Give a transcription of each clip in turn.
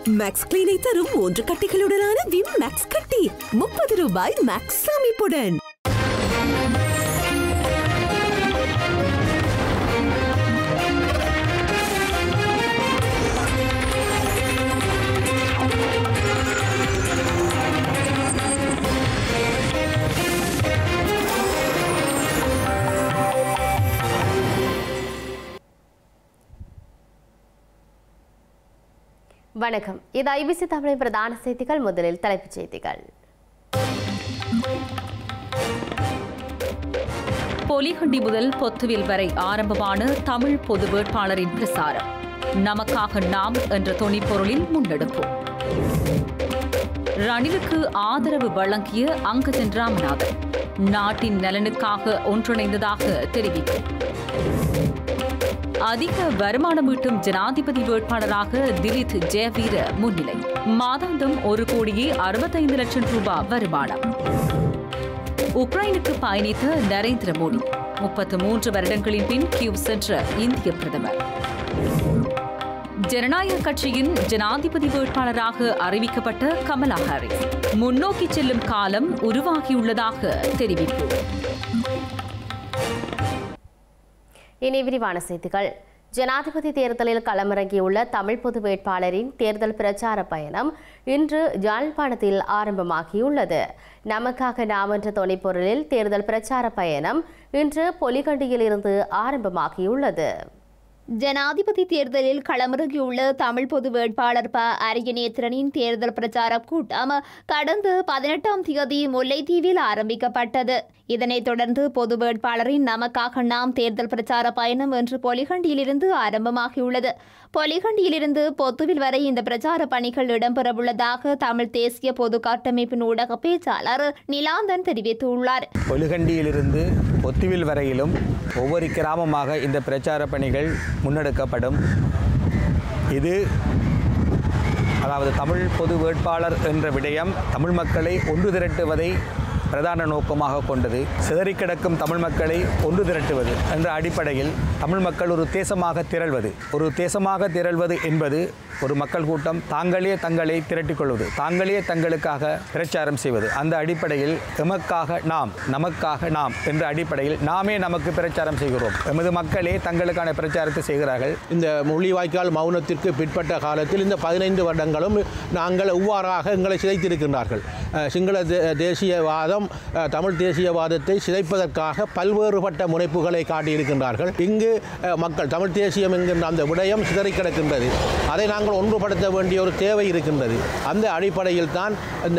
Maths கிளீனை தரும் 3 கட்டிகளுடனான Vim maths கட்டி 30 ரூபாய் மேக்ஸ் அமைப்புடன். வணக்கம். இது ஐபிசி தமிழின் பிரதான செய்திகள். முதலில் தலைப்புச் செய்திகள். பொலிகண்டி முதல் பொத்துவில் வரை ஆரம்பமான தமிழ் பொது வேட்பாளரின் பிரசாரம். நமக்காக நாம் என்ற தொனிப்பொருளில் முன்னெடுப்பு. ரணிலுக்கு ஆதரவு வழங்கிய அங்கஜன் ராமநாதன் நாட்டின் நலனுக்காக ஒன்றிணைந்ததாக தெரிவிப்பு. அதிக வருமானம் ஈட்டும் ஜனாதிபதி வேட்பாளராக திலித் ஜெயவீர முன்னிலை. மாதாந்தம் 1,65,00,000 ரூபாய் வருமானம். உக்ரைனுக்கு பயணித்த நரேந்திர மோடி 33 வருடங்களின் பின் கியூவ் சென்ற இந்திய பிரதமர். ஜனநாயக கட்சியின் ஜனாதிபதி வேட்பாளராக அறிவிக்கப்பட்ட கமலா ஹாரிஸ் முன்னோக்கி செல்லும் காலம் உருவாகியுள்ளதாக தெரிவிப்பு. இனி விரிவான செய்திகள். ஜனாதிபதி தேர்தலில் களமிறங்கியுள்ள தமிழ் பொது வேட்பாளரின் தேர்தல் பிரச்சார பயணம் இன்று யாழ்ப்பாணத்தில் ஆரம்பமாகியுள்ளது. நமக்காக நாம் என்ற தொனிப்பொருளில் தேர்தல் பிரச்சார பயணம் இன்று பொலிகண்டியில் இருந்து ஆரம்பமாகியுள்ளது. ஜனாதிபதி தேர்தலில் களமிறங்கியுள்ள தமிழ் பொது வேட்பாளர் ப. அரியநேத்திரனின் தேர்தல் பிரச்சார கூட்டம் கடந்த 18ஆம் தேதி முல்லைத்தீவில் ஆரம்பிக்கப்பட்டது. இதனைத் தொடர்ந்து பொது வேட்பாளரின் நமக்காக நாம் தேர்தல் பிரச்சார பயணம் இன்று பொலிகண்டியிலிருந்து ஆரம்பமாகியுள்ளது. பொலிகண்டியிலிருந்து பொத்துவில் வரை இந்த பிரச்சார பணிகள் இடம்பெறவுள்ளதாக தமிழ் தேசிய பொது கட்டமைப்பின் ஊடக பேச்சாளர் நிலாந்தன் தெரிவித்துள்ளார். பொலிகண்டியிலிருந்து பொத்துவில் வரையிலும் ஒவ்வொரு கிராமமாக இந்த பிரச்சார பணிகள் முன்னெடுக்கப்படும். இது அதாவது தமிழ் பொது வேட்பாளர் என்ற விடயம் தமிழ் மக்களை ஒன்று திரட்டுவதை பிரதான நோக்கமாக கொண்டது. சிதறி கிடக்கும் தமிழ் மக்களை ஒன்று திரட்டுவது என்ற அடிப்படையில் தமிழ் மக்கள் ஒரு தேசமாக திரள்வது என்பது ஒரு மக்கள் கூட்டம் தாங்களே தங்களை திரட்டிக் கொள்வது, தாங்களே தங்களுக்காக பிரச்சாரம் செய்வது. அந்த அடிப்படையில் நமக்காக நாம் என்ற அடிப்படையில் நாமே நமக்கு பிரச்சாரம் செய்கிறோம். எமது மக்களே தங்களுக்கான பிரச்சாரத்தை செய்கிறார்கள். இந்த முள்ளிவாய்க்கால் மௌனத்திற்கு பிற்பட்ட காலத்தில் இந்த 15 வருடங்களும் நாங்கள் இவ்வாறாக எங்களை சிதைத்திருக்கின்றார்கள். சிங்கள தேசியவாதம் தமிழ் தேசியவாதத்தை சிதைப்பதற்காக பல்வேறுபட்ட முனைப்புகளை காட்டியிருக்கின்றார்கள். இங்கு மக்கள் தமிழ் தேசியம் என்கின்ற அந்த விடயம் சிதறி கிடக்கின்றது. அதை நாங்கள் ஒன்றுபடுத்த வேண்டிய ஒரு தேவை இருக்கின்றது. அந்த அடிப்படையில் தான்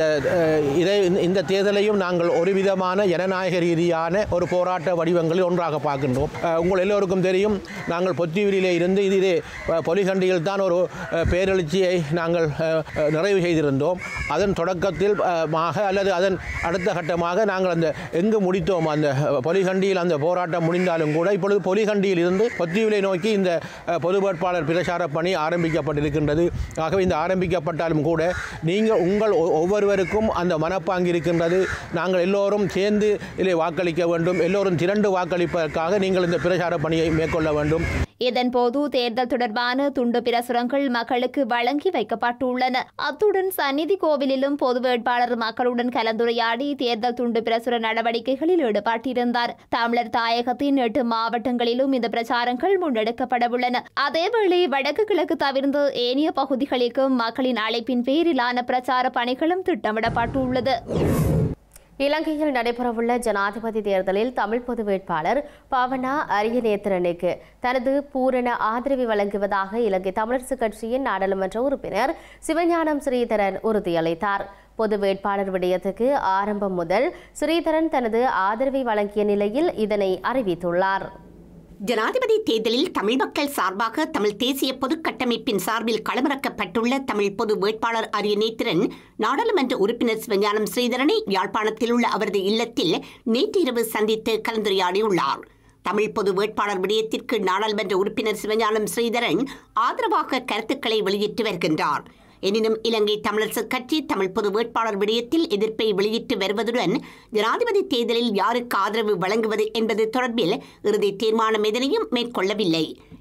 இந்த தேர்தலையும் நாங்கள் ஒரு விதமான ஜனநாயக ரீதியான ஒரு போராட்ட வடிவங்களில் ஒன்றாக பார்க்கின்றோம். உங்கள் எல்லோருக்கும் தெரியும், நாங்கள் பொத்திவிலே இருந்து இதே பொலிகண்டியில் தான் ஒரு பேரெழுச்சியை நாங்கள் நிறைவு செய்திருந்தோம். அதன் தொடக்கத்தில் அல்லது அதன் அடுத்த கட்டமாக நாங்கள் அந்த எங்கு முடித்தோம் அந்த பொலிகண்டியில் அந்த போராட்டம் முடிந்தாலும் கூட இப்பொழுது பொலிகண்டியில் இருந்து பொத்திவிலை நோக்கி இந்த பொது வேட்பாளர் பிரச்சார பணி ஆரம்பிக்கப்பட்டிருக்கிறது. ஆகவே இந்த ஆரம்பிக்கப்பட்டாலும் கூட உங்கள் ஒவ்வொருவருக்கும் அந்த மனப்பாங்கு இருக்கின்றது. நாங்கள் எல்லோரும் சேர்ந்து இதிலே வாக்களிக்க வேண்டும், எல்லோரும் திரண்டு வாக்களிப்பதற்காக நீங்கள் இந்த பிரச்சார பணியை மேற்கொள்ள வேண்டும். இதன்போது தேர்தல் தொடர்பான துண்டு பிரசுரங்கள் மக்களுக்கு வழங்கி வைக்கப்பட்டுள்ளன. அத்துடன் சந்நிதி கோவிலிலும் பொது வேட்பாளர் மக்களுடன் கலந்துரையாடி தேர்தல் துண்டு பிரசுர நடவடிக்கைகளில் ஈடுபட்டிருந்தார். தமிழர் தாயகத்தின் 8 மாவட்டங்களிலும் இந்த பிரச்சாரங்கள் முன்னெடுக்கப்படவுள்ளன. அதேவேளை வடக்கு கிழக்கு தவிர்த்து ஏனைய பகுதிகளுக்கும் மக்களின் அழைப்பின் பேரிலான பிரச்சார பணிகளும் திட்டமிடப்பட்டுள்ளது. இலங்கையில் நடைபெறவுள்ள ஜனாதிபதி தேர்தலில் தமிழ் பொது வேட்பாளர் பவனா அரியநேத்திரனுக்கு தனது பூரண ஆதரவை வழங்குவதாக இலங்கை தமிழரசுக் கட்சியின் நாடாளுமன்ற உறுப்பினர் சிவஞானம் ஸ்ரீதரன் உறுதியளித்தார். பொது வேட்பாளர் விடயத்துக்கு ஆரம்பம் முதல் ஸ்ரீதரன் தனது ஆதரவை வழங்கிய நிலையில் இதனை அறிவித்துள்ளார். ஜனாதிபதி தேர்தலில் தமிழ் மக்கள் சார்பாக தமிழ் தேசிய பொது கட்டமைப்பின் சார்பில் களமிறக்கப்பட்டுள்ள தமிழ் பொது வேட்பாளர் அரியநேத்திரன் நாடாளுமன்ற உறுப்பினர் சிவஞானம் ஸ்ரீதரனை யாழ்ப்பாணத்தில் உள்ள அவரது இல்லத்தில் நேற்று இரவு சந்தித்து கலந்துரையாடியுள்ளார். தமிழ் பொது வேட்பாளர் விடயத்திற்கு நாடாளுமன்ற உறுப்பினர் சிவஞானம் ஸ்ரீதரன் ஆதரவாக கருத்துக்களை வெளியிட்டு வருகின்றார். எனினும் இலங்கை தமிழரசுக் கட்சி தமிழ் பொது வேட்பாளர் விடயத்தில் எதிர்ப்பை வெளியிட்டு வருவதுடன் ஜனாதிபதி தேர்தலில் யாருக்கு ஆதரவு வழங்குவது என்பது தொடர்பில் இறுதி தீர்மானம் எதனையும் மேற்கொள்ளவில்லை.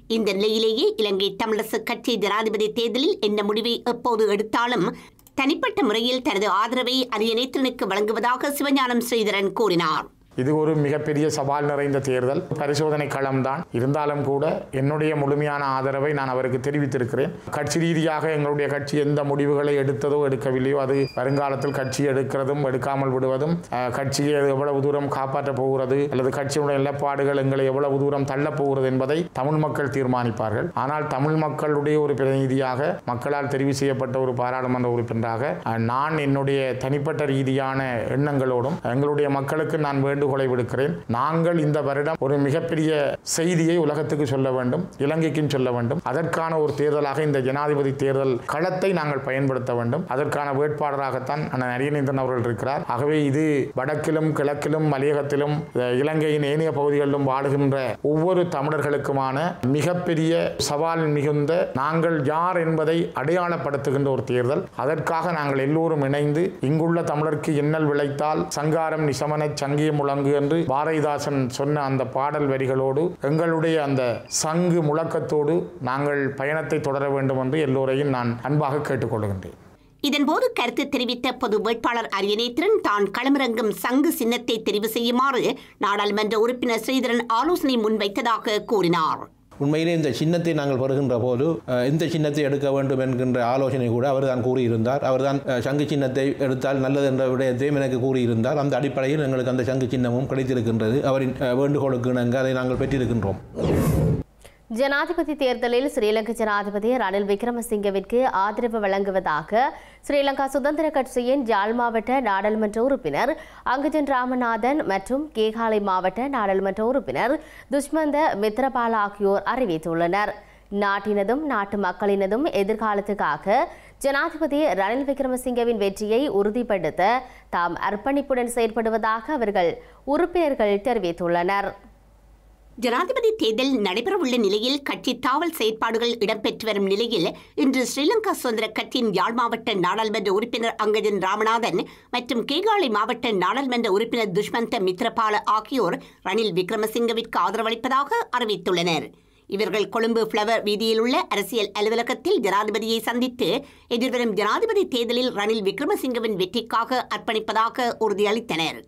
இந்த நிலையிலேயே இலங்கை தமிழரசு கட்சி ஜனாதிபதி தேர்தலில் என்ன முடிவை எப்போது எடுத்தாலும் தனிப்பட்ட முறையில் தனது ஆதரவை அரியநேத்திரனுக்கு வழங்குவதாக சிவஞானம் ஸ்ரீதரன் கூறினார். இது ஒரு மிகப்பெரிய சவால் நிறைந்த தேர்தல், பரிசோதனை களம்தான். இருந்தாலும் கூட என்னுடைய முழுமையான ஆதரவை நான் அவருக்கு தெரிவித்திருக்கிறேன். கட்சி ரீதியாக எங்களுடைய கட்சி எந்த முடிவுகளை எடுத்ததோ எடுக்கவில்லையோ அது வருங்காலத்தில் கட்சி எடுக்கிறதும் எடுக்காமல் விடுவதும், கட்சியை எவ்வளவு தூரம் காப்பாற்றப் போகிறது அல்லது கட்சியுடைய நிலப்பாடுகள் எங்களை எவ்வளவு தூரம் தள்ளப் போகிறது என்பதை தமிழ் மக்கள் தீர்மானிப்பார்கள். ஆனால் தமிழ் மக்களுடைய ஒரு பிரதிநிதியாக, மக்களால் தெரிவு செய்யப்பட்ட ஒரு பாராளுமன்ற உறுப்பினராக நான் என்னுடைய தனிப்பட்ட ரீதியான எண்ணங்களோடும் எங்களுடைய மக்களுக்கு நான் வேண்டுகோளை விடுக்கிறேன். நாங்கள் இந்த வருடம் ஒரு மிகப்பெரிய செய்தியை உலகத்துக்கு சொல்ல வேண்டும், இலங்கைக்கும் சொல்ல வேண்டும். அதற்கான ஒரு தேர்தலாக இந்த ஜனாதிபதி தேர்தல் களத்தை நாங்கள் பயன்படுத்த வேண்டும். அதற்கான வேட்பாளராகத்தான் அண்ணன் அரியநேத்திரன் அவர்கள் இருக்கிறார். ஆகவே இது வடக்கிலும் கிழக்கிலும் மலையகத்திலும் இலங்கையின் ஏனைய பகுதிகளிலும் வாழுகின்ற ஒவ்வொரு தமிழர்களுக்குமான மிகப்பெரிய சவால் மிகுந்த, நாங்கள் யார் என்பதை அடையாளப்படுத்துகின்ற ஒரு தேர்தல். அதற்காக நாங்கள் எல்லோரும் இணைந்து இங்குள்ள தமிழருக்கு இன்னல் விளைத்தால் சங்காரம் நிசமன சங்கியம் முழங்கு என்று பாரதிதாசன் சொன்ன அந்த பாடல் வரிகளோடு எங்களுடைய அந்த சங்கு முழக்கத்தோடு நாங்கள் பயணத்தை தொடர வேண்டும் என்று எல்லோரையும் நான் அன்பாக கேட்டுக்கொள்கின்றேன். இதன்போது கருத்து தெரிவித்த பொது வேட்பாளர் அரியநேத்திரன் தான் களமிறங்கும் சங்கு சின்னத்தை தெரிவு செய்யுமாறு நாடாளுமன்ற உறுப்பினர் ஸ்ரீதரன் ஆலோசனை முன்வைத்ததாக கூறினார். உண்மையிலே இந்த சின்னத்தை நாங்கள் பெறுகின்ற போது இந்த சின்னத்தை எடுக்க வேண்டும் என்கின்ற ஆலோசனை கூட அவர் தான் கூறியிருந்தார். அவர் தான் சங்கு சின்னத்தை எடுத்தால் நல்லது என்ற விடயத்தையும் எனக்கு கூறியிருந்தார். அந்த அடிப்படையில் எங்களுக்கு அந்த சங்கு சின்னமும் கிடைத்திருக்கின்றது. அவரின் வேண்டுகோளுக்கு இணங்க அதை நாங்கள் பெற்றிருக்கின்றோம். ஜனாதிபதி தேர்தலில் ஸ்ரீலங்கா ஜனாதிபதி ரணில் விக்ரமசிங்கவிற்கு ஆதரவு வழங்குவதாக ஸ்ரீலங்கா சுதந்திர கட்சியின் யாழ் மாவட்ட நாடாளுமன்ற உறுப்பினர் அங்கஜன் ராமநாதன் மற்றும் கேகாலை மாவட்ட நாடாளுமன்ற உறுப்பினர் துஷ்மந்த மித்ரபால ஆகியோர் அறிவித்துள்ளனர். நாட்டினதும் நாட்டு மக்களினதும் எதிர்காலத்துக்காக ஜனாதிபதி ரணில் விக்ரமசிங்கவின் வெற்றியை உறுதிப்படுத்த தாம் அர்ப்பணிப்புடன் செயற்படுவதாக அவர்கள் உறுப்பினர்கள் தெரிவித்துள்ளனர். ஜனாதிபதி தேர்தல் நடைபெறவுள்ள நிலையில் கட்சி தாவல் செயற்பாடுகள் இடம்பெற்று வரும் நிலையில் இன்று ஸ்ரீலங்கா சுதந்திர கட்சியின் யாழ் மாவட்ட நாடாளுமன்ற உறுப்பினர் அங்கஜன் ராமநாதன் மற்றும் கேகாலை மாவட்ட நாடாளுமன்ற உறுப்பினர் துஷ்மந்த மித்ரபால ஆகியோர் ரணில் விக்ரமசிங்கவிற்கு ஆதரவளிப்பதாக அறிவித்துள்ளனர். இவர்கள் கொழும்பு ஃப்ளவர் வீதியில் உள்ள அரசியல் அலுவலகத்தில் ஜனாதிபதியை சந்தித்து எதிர்வரும் ஜனாதிபதி தேர்தலில் ரணில் விக்ரமசிங்கவின் வெற்றிக்காக அர்ப்பணிப்பதாக உறுதியளித்தனர்.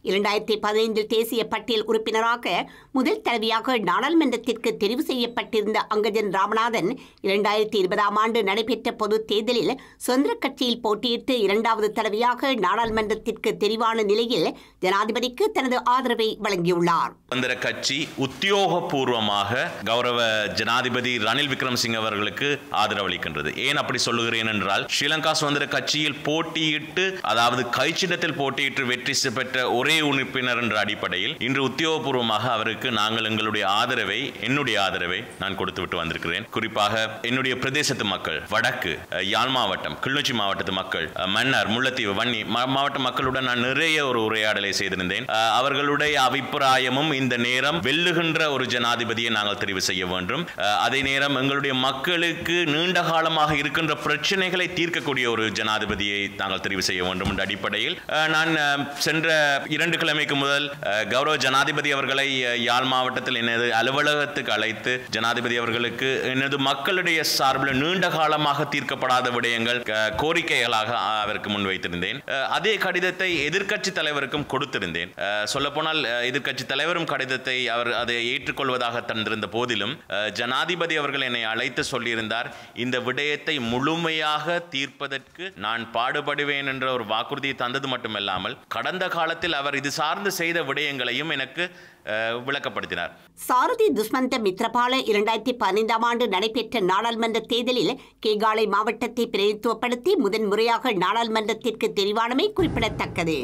2015 தேசிய பட்டியல் உறுப்பினராக முதல் தடவையாக நாடாளுமன்றத்திற்கு தெரிவு செய்யப்பட்டிருந்த அங்கஜன் ராமநாதன் 2020ஆம் ஆண்டு நடைபெற்ற பொது தேர்தலில் சுதந்திர கட்சியில் போட்டியிட்டு இரண்டாவது தடவையாக நாடாளுமன்றத்திற்கு தெரிவான நிலையில் ஜனாதிபதிக்கு தனது ஆதரவை வழங்கியுள்ளார். சுதந்திர கட்சி உத்தியோகபூர்வமாக கௌரவ ஜனாதிபதி ரணில் விக்ரமசிங்க அவர்களுக்கு ஆதரவளிக்கின்றது. ஏன் அப்படி சொல்லுகிறேன் என்றால், ஸ்ரீலங்கா சுதந்திர கட்சியில் போட்டியிட்டு, அதாவது கைச்சின்னத்தில் போட்டியிட்டு வெற்றி பெற்ற ஒரே உறுப்பினர் என்ற அடிப்படையில் இன்று உத்தியோகபூர்வமாக அவருக்கு நாங்கள் என்னுடைய ஆதரவை நான் கொடுத்துவிட்டு வந்திருக்கிறேன். குறிப்பாக என்னுடைய பிரதேசத்து மக்கள், வடக்கு யாழ் மாவட்டம், கிளிநொச்சி மாவட்டத்து மக்கள், மன்னார், முல்லைத்தீவு, வன்னி மாவட்ட மக்களுடன் நான் நிறைய ஒரு உரையாடலை செய்திருந்தேன். அவர்களுடைய அபிப்பிராயமும் இந்த நேரம் வெல்லுகின்ற ஒரு ஜனாதிபதியை நாங்கள் தெரிவு செய்ய வேண்டும். அதே நேரம் எங்களுடைய மக்களுக்கு நீண்ட காலமாக இருக்கின்ற பிரச்சனைகளை தீர்க்கக்கூடிய ஒரு ஜனாதிபதியை நாங்கள் தெரிவு செய்ய வேண்டும் என்ற அடிப்படையில் நான் சென்ற 2 கிழமைக்கு முதல் கௌரவ ஜனாதிபதி அவர்களை யாழ் மாவட்டத்தில் எனது அலுவலகத்துக்கு அழைத்து ஜனாதிபதி அவர்களுக்கு எனது மக்களுடைய சார்பில் நீண்ட காலமாக தீர்க்கப்படாத விடயங்கள் கோரிக்கைகளாக அவருக்கு முன்வைத்திருந்தேன். அதே கடிதத்தை எதிர்க்கட்சி தலைவருக்கும் கொடுத்திருந்தேன். சொல்லப்போனால் எதிர்க்கட்சி தலைவரும் கடிதத்தை அவர் அதை ஏற்றுக்கொள்வதாக தந்திருந்த போதிலும் ஜனாதிபதி அவர்கள் என்னை அழைத்து சொல்லியிருந்தார், இந்த விடயத்தை முழுமையாக தீர்ப்பதற்கு நான் பாடுபடுவேன் என்ற ஒரு வாக்குறுதியை தந்தது மட்டுமல்லாமல் கடந்த காலத்தில் அவர் இது சார்ந்து செய்த விடயங்களையும் எனக்கு விளக்கப்படுத்தினார். சாரதி துஷ்மந்த மித்ரபால 2015ஆம் ஆண்டு நடைபெற்ற நாடாளுமன்ற தேர்தலில் கேகாலை மாவட்டத்தை பிரதிநிதித்துவப்படுத்தி முதன்முறையாக நாடாளுமன்றத்திற்கு தெரிவானமை குறிப்பிடத்தக்கது.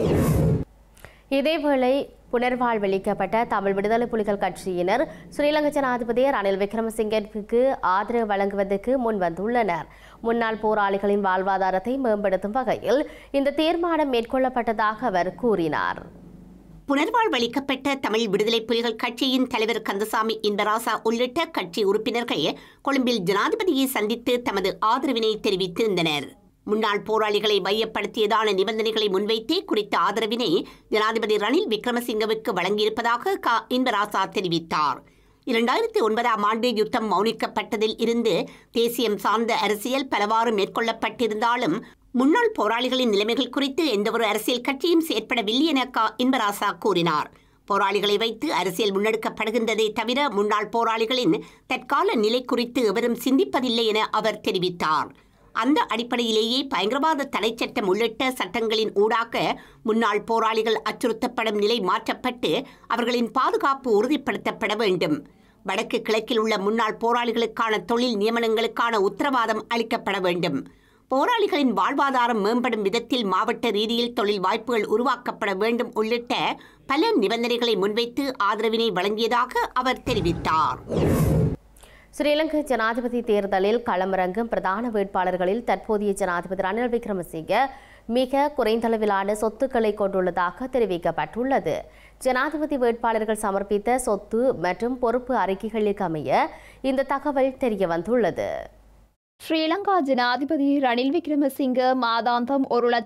இதேவேளை புனர்வாழ்வளிக்கப்பட்ட தமிழ் விடுதலை புலிகள் கட்சியினர் ஸ்ரீலங்கா ஜனாதிபதி ரணில் விக்ரமசிங்கவிற்கு ஆதரவு வழங்குவதற்கு முன்வந்துள்ளனர். முன்னாள் போராளிகளின் வாழ்வாதாரத்தை மேம்படுத்தும் வகையில் இந்த தீர்மானம் மேற்கொள்ளப்பட்டதாக அவர் கூறினார். புனர்வாழ்வளிக்கப்பட்ட தமிழ் விடுதலை புலிகள் கட்சியின் தலைவர் கந்தசாமி இன்பராசா உள்ளிட்ட கட்சி உறுப்பினர்கள் கொழும்பில் ஜனாதிபதியை சந்தித்து தமது ஆதரவினை தெரிவித்திருந்தனர். முன்னாள் போராளிகளை மையப்படுத்தியதான நிபந்தனைகளை முன்வைத்தே குறித்த ஆதரவினை ஜனாதிபதி ரணில் விக்ரமசிங்கவுக்கு வழங்கியிருப்பதாக இன்பராசா தெரிவித்தார். 2009ஆம் ஆண்டு யுத்தம் மௌனிக்கப்பட்டதில் இருந்து தேசியம் சார்ந்த அரசியல் பலவாறு மேற்கொள்ளப்பட்டிருந்தாலும் முன்னாள் போராளிகளின் நிலைமைகள் குறித்து எந்தவொரு அரசியல் கட்சியும் செயற்படவில்லை என இன்பராசா கூறினார். போராளிகளை வைத்து அரசியல் முன்னெடுக்கப்படுகின்றதே தவிர முன்னாள் போராளிகளின் தற்கால நிலை குறித்து எவரும் சிந்திப்பதில்லை என அவர் தெரிவித்தார். அந்த அடிப்படையிலேயே பயங்கரவாத தடை சட்டம் உள்ளிட்ட சட்டங்களின் ஊடாக முன்னாள் போராளிகள் அச்சுறுத்தப்படும் நிலை மாற்றப்பட்டு அவர்களின் பாதுகாப்பு உறுதிப்படுத்தப்பட வேண்டும். வடக்கு கிழக்கில் உள்ள முன்னாள் போராளிகளுக்கான தொழில் நியமனங்களுக்கான உத்தரவாதம் அளிக்கப்பட வேண்டும். போராளிகளின் வாழ்வாதாரம் மேம்படும் விதத்தில் மாவட்ட ரீதியில் தொழில் வாய்ப்புகள் உருவாக்கப்பட வேண்டும் உள்ளிட்ட பல நிபந்தனைகளை முன்வைத்து ஆதரவினை வழங்கியதாக அவர் தெரிவித்தார். ஸ்ரீலங்கா ஜனாதிபதி தேர்தலில் களமிறங்கும் பிரதான வேட்பாளர்களில் தற்போதைய ஜனாதிபதி ரணில் விக்ரமசிங்க மிக குறைந்தளவிலான சொத்துக்களை கொண்டுள்ளதாக தெரிவிக்கப்பட்டுள்ளது. ஜனாதிபதி வேட்பாளர்கள் சமர்ப்பித்த சொத்து மற்றும் பொறுப்பு அறிக்கைகளுக்கு அமைய இந்த தகவல் தெரியவந்துள்ளது. ஸ்ரீலங்கா ஜனாதிபதி ரணில் விக்ரமசிங்க மாதாந்தம்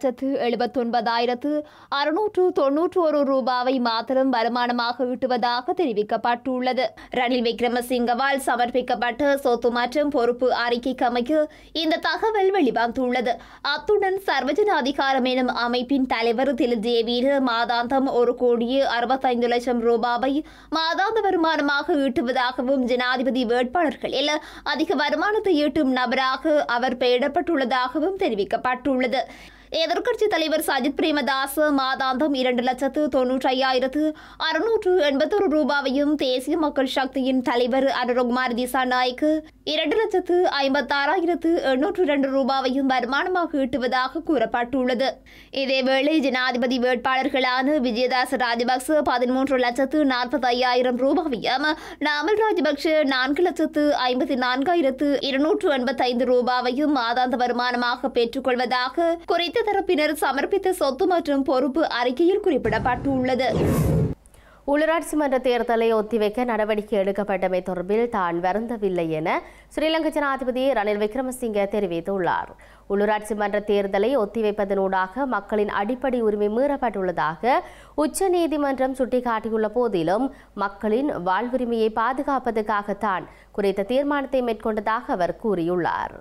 1,79,691 ரூபாவை மாத்திரம் வருமானமாக ஈட்டுவதாக தெரிவிக்கப்பட்டுள்ளது. ரணில் விக்ரமசிங்கவால் சமர்ப்பிக்கப்பட்ட சொத்து மற்றும் பொறுப்பு அறிக்கைக்கு அமைய இந்த தகவல் வெளிவந்துள்ளது. அத்துடன் சர்வஜன அதிகாரம் எனும் அமைப்பின் தலைவர் திரு ஜேவீர மாதாந்தம் 1,65,00,000 ரூபாவை மாதாந்த வருமானமாக ஈட்டுவதாகவும் ஜனாதிபதி வேட்பாளர்களில் அதிக வருமானத்தை ஈட்டும் நபராக அவர் பெயரிடப்பட்டுள்ளதாகவும் தெரிவிக்கப்பட்டுள்ளது. எதிர்க்கட்சித் தலைவர் சஜித் பிரேமதாஸ் மாதாந்தம் 2,95,681 ரூபாவையும் தேசிய மக்கள் சக்தியின் தலைவர் அனுரகுமார் திசாநாயக்கு 2,56,802 ரூபாவையும் வருமானமாக ஈட்டுவதாக கூறப்பட்டுள்ளது. இதேவேளை ஜனாதிபதி வேட்பாளர்களான விஜயதாச ராஜபக்ச 13,40,500 ரூபாவையும் நாமல் ராஜபக்ஷ 4,54,285 ரூபாவையும் மாதாந்த வருமானமாக பெற்றுக் கொள்வதாக குறித்த தரப்பினர் சமர்ப்பித்த சொத்து மற்றும் பொறுப்பு அறிக்கையில் குறிப்பிடப்பட்டுள்ளது. உள்ளூராட்சி மன்ற தேர்தலை ஒத்திவைக்க நடவடிக்கை எடுக்கப்பட்டமை தொடர்பில் தான் வருந்தவில்லை என ஸ்ரீலங்கா ஜனாதிபதி ரணில் விக்ரமசிங்க தெரிவித்துள்ளார். உள்ளூராட்சி மன்ற தேர்தலை ஒத்திவைப்பதனூடாக மக்களின் அடிப்படை உரிமை மீறப்பட்டுள்ளதாக உச்சநீதிமன்றம் சுட்டிக்காட்டியுள்ள போதிலும் மக்களின் வாழ்வுரிமையை பாதுகாப்பதற்காகத்தான் குறித்த தீர்மானத்தை மேற்கொண்டதாக அவர் கூறியுள்ளார்.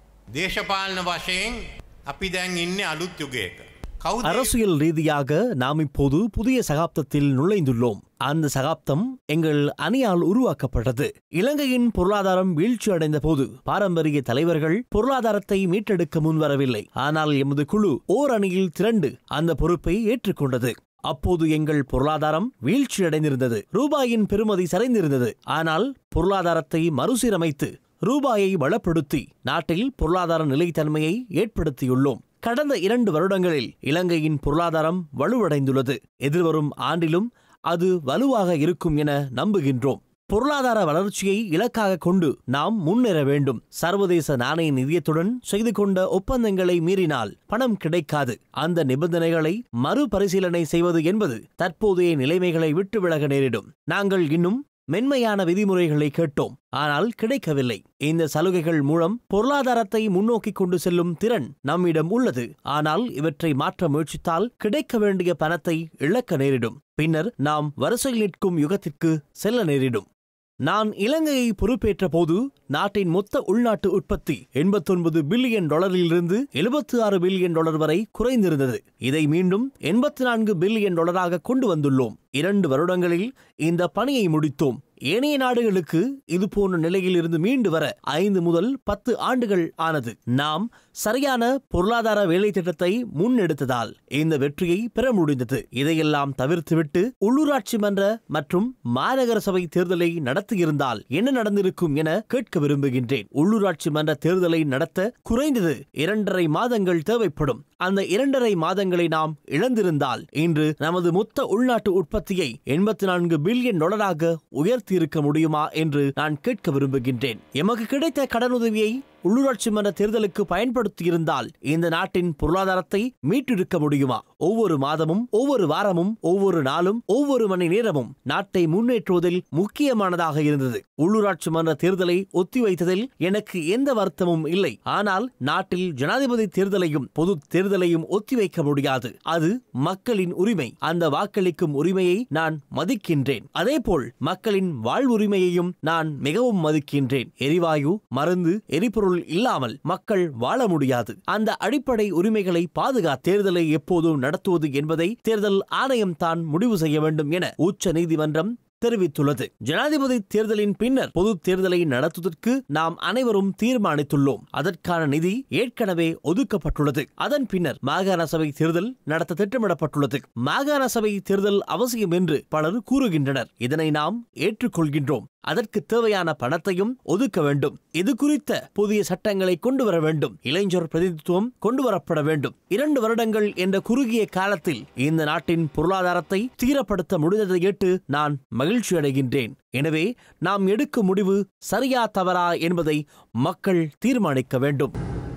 அரசியல் ரீதியாக நாம் இப்போது புதிய சகாப்தத்தில் நுழைந்துள்ளோம். அந்த சகாப்தம் எங்கள் அணியால் உருவாக்கப்பட்டது. இலங்கையின் பொருளாதாரம் வீழ்ச்சி அடைந்த போது பாரம்பரிய தலைவர்கள் பொருளாதாரத்தை மீட்டெடுக்க முன்வரவில்லை. ஆனால் எமது குழு ஓர் அணியில் திரண்டு அந்த பொறுப்பை ஏற்றுக்கொண்டது. அப்போது எங்கள் பொருளாதாரம் வீழ்ச்சியடைந்திருந்தது. ரூபாயின் பெறுமதி சரிந்திருந்தது. ஆனால் பொருளாதாரத்தை மறுசீரமைத்து ரூபாயை வளப்படுத்தி நாட்டில் பொருளாதார நிலைத்தன்மையை ஏற்படுத்தியுள்ளோம். கடந்த 2 வருடங்களில் இலங்கையின் பொருளாதாரம் வலுவடைந்துள்ளது. எதிர்வரும் ஆண்டிலும் அது வலுவாக இருக்கும் என நம்புகின்றோம். பொருளாதார வளர்ச்சியை இலக்காக கொண்டு நாம் முன்னேற வேண்டும். சர்வதேச நாணய நிதியத்துடன் செய்து கொண்ட ஒப்பந்தங்களை மீறினால் பணம் கிடைக்காது. அந்த நிபந்தனைகளை மறுபரிசீலனை செய்வது என்பது தற்போதைய நிலைமைகளை விட்டு விலக நேரிடும். நாங்கள் இன்னும் மென்மையான விதிமுறைகளை கேட்டோம், ஆனால் கிடைக்கவில்லை. இந்த சலுகைகள் மூலம் பொருளாதாரத்தை முன்னோக்கி கொண்டு செல்லும் திறன் நம்மிடம் உள்ளது. ஆனால் இவற்றை மாற்ற முயற்சித்தால் கிடைக்க வேண்டிய பணத்தை இழக்க நேரிடும். பின்னர் நாம் வரிசையில் நிற்கும் யுகத்திற்கு செல்ல நேரிடும். நான் இலங்கையை பொறுப்பேற்ற போது நாட்டின் மொத்த உள்நாட்டு உற்பத்தி $89 பில்லியன் $76 பில்லியன் வரை குறைந்திருந்தது. இதை மீண்டும் $84 பில்லியன் கொண்டு வந்துள்ளோம். 2 வருடங்களில் இந்த பணியை முடித்தோம். ஏனைய நாடுகளுக்கு இதுபோன்ற நிலையில் இருந்து மீண்டு வர 5 முதல் 10 ஆண்டுகள் ஆனது. நாம் சரியான பொருளாதார வேலை திட்டத்தை முன்னெடுத்ததால் இந்த வெற்றியை பெற முடிந்தது. இதையெல்லாம் தவிர்த்துவிட்டு உள்ளூராட்சி மன்ற மற்றும் மாநகர சபை தேர்தலை நடத்தியிருந்தால் என்ன நடந்திருக்கும் என கேட்க விரும்புகின்றேன். உள்ளூராட்சி மன்ற தேர்தலை நடத்த குறைந்தது 2.5 மாதங்கள் தேவைப்படும். அந்த 2.5 மாதங்களை நாம் இழந்திருந்தால் இன்று நமது மொத்த உள்நாட்டு உற்பத்தியை $84 பில்லியன் உயர்த்தி இருக்க முடியுமா என்று நான் கேட்க விரும்புகின்றேன். எமக்கு கிடைத்த கடனுதவியை உள்ளூராட்சி மன்ற தேர்தலுக்கு பயன்படுத்தியிருந்தால் இந்த நாட்டின் பொருளாதாரத்தை மீட்டெடுக்க முடியுமா? ஒவ்வொரு மாதமும், ஒவ்வொரு வாரமும், ஒவ்வொரு நாளும், ஒவ்வொரு மணி நேரமும் நாட்டை முன்னேற்றுவதில் முக்கியமானதாக இருந்தது. உள்ளூராட்சி மன்ற தேர்தலை ஒத்திவைத்ததில் எனக்கு எந்த வருத்தமும் இல்லை. ஆனால் நாட்டில் ஜனாதிபதி தேர்தலையும் பொது தேர்தலையும் ஒத்திவைக்க முடியாது. அது மக்களின் உரிமை. அந்த வாக்களிக்கும் உரிமையை நான் மதிக்கின்றேன். அதேபோல் மக்களின் வாழ்வுரிமையையும் நான் மிகவும் மதிக்கின்றேன். எரிவாயு, மருந்து, எரிபொருள் இல்லாமல் மக்கள் வாழ முடியாது. அந்த அடிப்படை உரிமைகளை பாதுகாத்து தேர்தலை எப்போதும் நடத்துவது என்பதை தேர்தல் ஆணையம் தான் முடிவு செய்ய வேண்டும் என உச்ச நீதிமன்றம் தெரிவித்துள்ளது. ஜனாதிபதி தேர்தலின் பின்னர் பொது தேர்தலை நடத்துவதற்கு நாம் அனைவரும் தீர்மானித்துள்ளோம். அதற்கான நிதி ஏற்கனவே ஒதுக்கப்பட்டுள்ளது. அதன் பின்னர் மாகாண சபை தேர்தல் நடத்த திட்டமிடப்பட்டுள்ளது. மாகாண சபை தேர்தல் அவசியம் என்று பலர் கூறுகின்றனர். இதனை நாம் ஏற்றுக்கொள்கின்றோம். அதற்கு தேவையான பணத்தையும் ஒதுக்க வேண்டும். இது குறித்த புதிய சட்டங்களை கொண்டு வர வேண்டும். இளைஞர் பிரதிநிதித்துவம் கொண்டுவரப்பட வேண்டும். 2 வருடங்கள் என்ற குறுகிய காலத்தில் இந்த நாட்டின் பொருளாதாரத்தை தீரப்படுத்த முடிந்ததை ஏற்று நான் மகிழ்ச்சி அடைகின்றேன். எனவே நாம் எடுக்கும் முடிவு சரியா தவறா என்பதை மக்கள் தீர்மானிக்க வேண்டும்.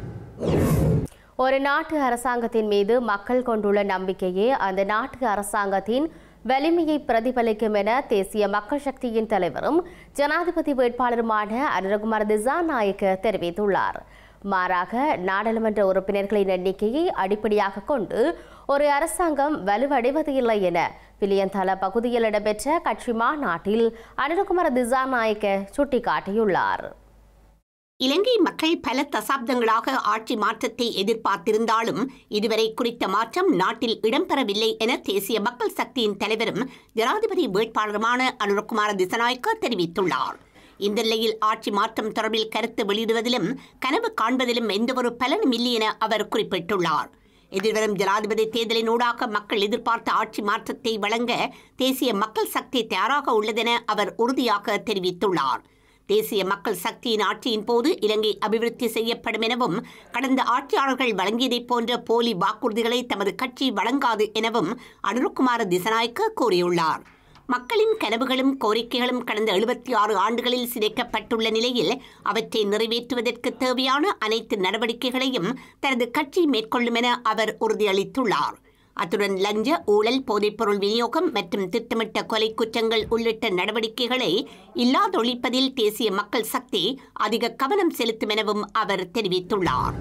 ஒரு நாட்டு அரசாங்கத்தின் மீது மக்கள் கொண்டுள்ள நம்பிக்கையே அந்த நாட்டு அரசாங்கத்தின் வலிமையை பிரதிபலிக்கும் என தேசிய மக்கள் சக்தியின் தலைவரும் ஜனாதிபதி வேட்பாளருமான அனுரகுமார திசாநாயக்க தெரிவித்துள்ளார். மாறாக நாடாளுமன்ற உறுப்பினர்களின் எண்ணிக்கையை அடிப்படையாக கொண்டு ஒரு அரசாங்கம் வலுவடைவது இல்லை என பிலியந்தல பகுதியில் இடம்பெற்ற கட்சி மாநாட்டில் அனுரகுமார திசாநாயக்க சுட்டிக்காட்டியுள்ளார். இலங்கை மக்கள் பல தசாப்தங்களாக ஆட்சி மாற்றத்தை எதிர்பார்த்திருந்தாலும் இதுவரை குறித்த மாற்றம் நாட்டில் இடம்பெறவில்லை என தேசிய மக்கள் சக்தியின் தலைவரும் ஜனாதிபதி வேட்பாளருமான அனுரகுமார திசாநாயக்க தெரிவித்துள்ளார். இந்த நிலையில் ஆட்சி மாற்றம் தொடர்பில் கருத்து வெளியிடுவதிலும் கனவு காண்பதிலும் எந்தவொரு பலனும் இல்லை என அவர் குறிப்பிட்டுள்ளார். எதிர்வரும் ஜனாதிபதி தேர்தலினூடாக மக்கள் எதிர்பார்த்த ஆட்சி மாற்றத்தை வழங்க தேசிய மக்கள் சக்தி தயாராக உள்ளதென அவர் உறுதியாக தெரிவித்துள்ளார். தேசிய மக்கள் சக்தியின் ஆட்சியின் போது இலங்கை அபிவிருத்தி செய்யப்படும் எனவும் கடந்த ஆட்சியாளர்கள் வழங்கியதைப் போன்ற போலி வாக்குறுதிகளை தமது கட்சி வழங்காது எனவும் அனுரகுமார திசாநாயக்க கூறியுள்ளார். மக்களின் கனவுகளும் கோரிக்கைகளும் கடந்த 76 ஆண்டுகளில் சிதைக்கப்பட்டுள்ள நிலையில் அவற்றை நிறைவேற்றுவதற்கு தேவையான அனைத்து நடவடிக்கைகளையும் தனது கட்சி மேற்கொள்ளும் என அவர் உறுதியளித்துள்ளார். அத்துடன் லஞ்ச, ஊழல், போதைப்பொருள் விநியோகம் மற்றும் திட்டமிட்ட கொலை குற்றங்கள் உள்ளிட்ட நடவடிக்கைகளை இல்லாதொழிப்பதில் தேசிய மக்கள் சக்தி அதிக கவனம் செலுத்தும் எனவும் அவர் தெரிவித்துள்ளார்.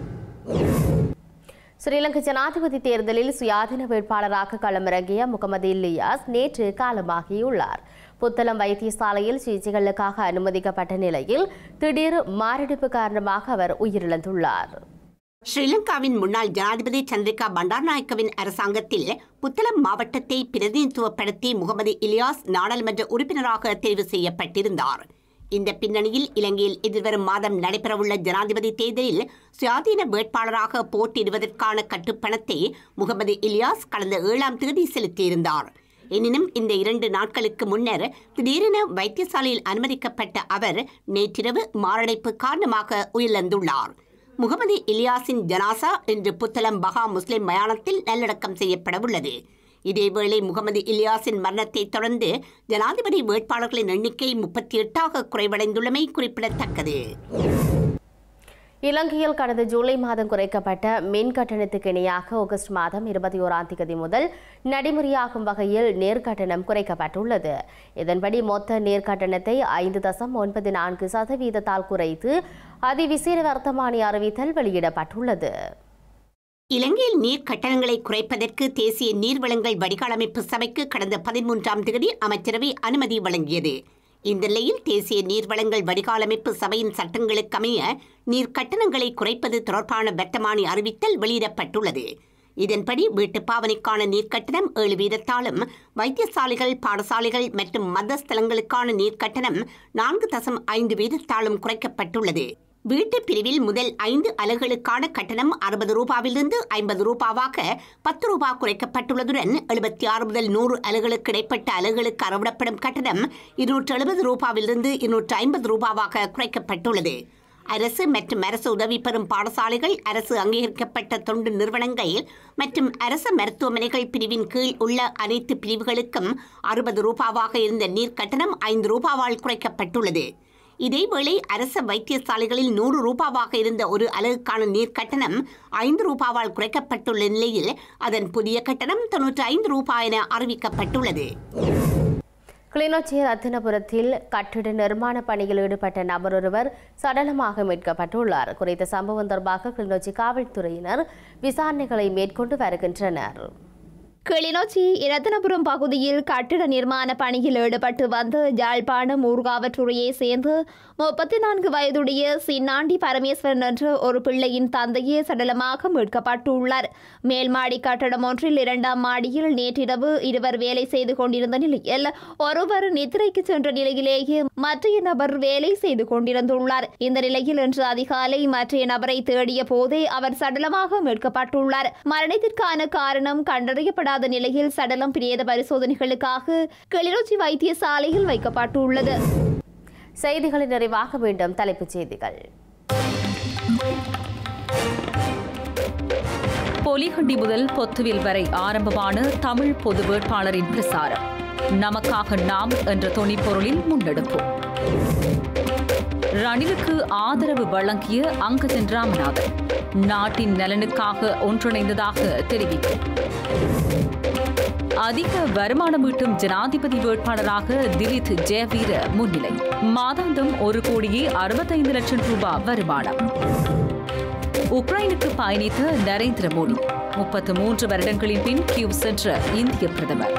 ஸ்ரீலங்கா ஜனாதிபதி தேர்தலில் சுயாதீன வேட்பாளராக களமிறங்கிய முகமது இலியாஸ் நேற்று காலமாகியுள்ளார். புத்தளம் வைத்தியசாலையில் சிகிச்சைகளுக்காக அனுமதிக்கப்பட்ட நிலையில் திடீர் மாரடைப்பு காரணமாக அவர் உயிரிழந்துள்ளார். ஸ்ரீலங்காவின் முன்னாள் ஜனாதிபதி சந்திரிகா பண்டாரநாயக்கவின் அரசாங்கத்தில் புத்தளம் மாவட்டத்தை பிரதிநிதித்துவப்படுத்தி முகமது இலியாஸ் நாடாளுமன்ற உறுப்பினராக தெரிவு செய்யப்பட்டிருந்தார். இந்த பின்னணியில் இலங்கையில் எதிர்வரும் மாதம் நடைபெறவுள்ள ஜனாதிபதி தேர்தலில் சுயாதீன வேட்பாளராக போட்டியிடுவதற்கான கட்டுப்பணத்தை முகமது இலியாஸ் கடந்த 7ஆம் தேதி செலுத்தியிருந்தார். எனினும் இந்த 2 நாட்களுக்கு முன்னர் திடீரென வைத்தியசாலையில் அனுமதிக்கப்பட்ட அவர் நேற்றிரவு மாரடைப்பு காரணமாக உயிரிழந்துள்ளார். முகமது இலியாஸின் ஜனாசா இன்று புத்தளம் பகா முஸ்லிம் மயானத்தில் நல்லடக்கம் செய்யப்படவுள்ளது. இதேவேளை முகமது இலியாஸின் மரணத்தை தொடர்ந்து ஜனாதிபதி வேட்பாளர்களின் எண்ணிக்கை 38ஆக குறைவடைந்துள்ளமை குறிப்பிடத்தக்கது. இலங்கையில் கடந்த ஜூலை மாதம் குறைக்கப்பட்ட மின் கட்டணத்துக்கு இணையாக ஆகஸ்ட் மாதம் 21ஆம் தேதி முதல் நடைமுறையாகும் வகையில் நேர்கட்டணம் குறைக்கப்பட்டுள்ளது. இதன்படி மொத்த நேர்கட்டணத்தை 5.94% குறைத்து அதிவிசேட வர்த்தமானி அறிவித்தல் வெளியிடப்பட்டுள்ளது. இலங்கையில் நீர் கட்டணங்களை குறைப்பதற்கு தேசிய நீர்வளங்கள் வடிகாலமைப்பு சபைக்கு கடந்த 13ஆம் தேதி அமைச்சரவை அனுமதி வழங்கியது. இந்த நிலையில் தேசிய நீர்வளங்கள் வடிகாலமைப்பு சபையின் சட்டங்களுக்கமைய நீர் கட்டணங்களை குறைப்பது தொடர்பான வர்த்தமானி அறிவித்தல் வெளியிடப்பட்டுள்ளது. இதன்படி வீட்டு பாவனைக்கான நீர்க்கட்டணம் 7 வீதத்தாலும், வைத்தியசாலைகள், பாடசாலைகள் மற்றும் மதஸ்தலங்களுக்கான நீர்க்கட்டணம் 4.5 வீதத்தாலும் குறைக்கப்பட்டுள்ளது. வீட்டு பிரிவில் முதல் 5 அலகுகளுக்கான கட்டணம் 60 ரூபாவிலிருந்து 50 ரூபாவாக 10 ரூபாய் குறைக்கப்பட்டுள்ளதுடன் 76 முதல் 100 அலகுகளுக்கு இடைப்பட்ட அலகுகளுக்கு அறவிடப்படும் கட்டணம் 270 ரூபாவிலிருந்து 250 ரூபாவாக குறைக்கப்பட்டுள்ளது. அரசு மற்றும் அரசு உதவி பெறும் பாடசாலைகள், அரசு அங்கீகரிக்கப்பட்ட தொண்டு நிறுவனங்கள் மற்றும் அரசு மருத்துவமனைகள் பிரிவின் கீழ் உள்ள அனைத்து பிரிவுகளுக்கும் 60 ரூபாவாக இருந்த நீர் கட்டணம் 5 ரூபாவால் குறைக்கப்பட்டுள்ளது. இதேவேளை அரச வைத்தியசாலைகளில் 100 ரூபாவாக இருந்த ஒரு அலகுக்கான நீர் கட்டணம் 5 ரூபாவால் குறைக்கப்பட்டுள்ள நிலையில் அதன் புதிய கட்டணம் 95 ரூபாய் என அறிவிக்கப்பட்டுள்ளது. கிளிநொச்சி ரத்தினபுரத்தில் கட்டிட நிர்மாண பணியில் ஈடுபட்ட நபர் ஒருவர் சடலமாக மீட்கப்பட்டுள்ளார். குறித்த சம்பவம் தொடர்பாக கிளிநொச்சி காவல்துறையினர் விசாரணைகளை மேற்கொண்டு வருகின்றனர். கிளிநொச்சி இரத்தினபுரம் பகுதியில் கட்டிட நிர்மாண பணியில் ஈடுபட்டு வந்த யாழ்ப்பாணம் ஊர்காவற்றுறையை சேர்ந்து 34 வயதுடைய சின்னாண்டி பரமேஸ்வரன் என்ற ஒரு பிள்ளையின் தந்தையே சடலமாக மீட்கப்பட்டுள்ளார். மேல்மாடி கட்டடம் ஒன்றில் 2ஆம் மாடியில் நேற்றிரவு இருவர் வேலை செய்து கொண்டிருந்த நிலையில் ஒருவர் நித்திரைக்கு சென்ற நிலையிலேயே மற்றைய நபர் வேலை செய்து கொண்டிருந்துள்ளார். இந்த நிலையில் இன்று அதிகாலை மற்றைய நபரை தேடிய போதே அவர் சடலமாக மீட்கப்பட்டுள்ளார். மரணத்திற்கான காரணம் கண்டறியப்படாத நிலையில் சடலம் பிரேத பரிசோதனைகளுக்காக கிளிநொச்சி வைத்தியசாலையில் வைக்கப்பட்டுள்ளது. செய்திகளின் நிறைவாக மீண்டும் தலைப்புச் செய்திகள். பொலிகண்டி முதல் பொத்துவில் வரை ஆரம்பமான தமிழ் பொது வேட்பாளரின் பிரசாரம். நமக்காக நாம் என்ற தொனிப்பொருளில் முன்னெடுப்பு. ரணிலுக்கு ஆதரவு வழங்கிய அங்கஜன் ராமநாதன் நாட்டின் நலனுக்காக ஒன்றிணைந்ததாக தெரிவிப்பு. அதிக வருமானம் ஈட்டும் ஜனாதிபதி வேட்பாளராக திலித் ஜெயவீர முன்னிலை. மாதாந்தம் 1,65 லட்சம் ரூபாய் வருமானம். உக்ரைனுக்கு பயணித்த நரேந்திர மோடி 33 வருடங்களின் பின் கியூ சென்ற இந்திய பிரதமர்.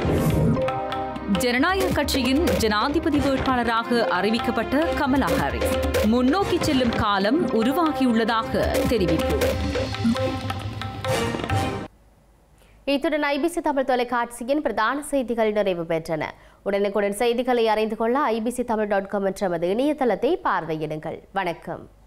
ஜனநாயக கட்சியின் ஜனாதிபதி வேட்பாளராக அறிவிக்கப்பட்ட கமலா ஹாரிஸ் முன்னோக்கி செல்லும் காலம் உருவாகியுள்ளதாக தெரிவிப்பு. இத்துடன் ஐபிசி தமிழ் தொலைக்காட்சியின் பிரதான செய்திகள் நிறைவு பெற்றன. உடனுக்குடன் செய்திகளை அறிந்து கொள்ள ibctamil.com என்ற இணையதளத்தை பார்வையிடுங்கள். வணக்கம்.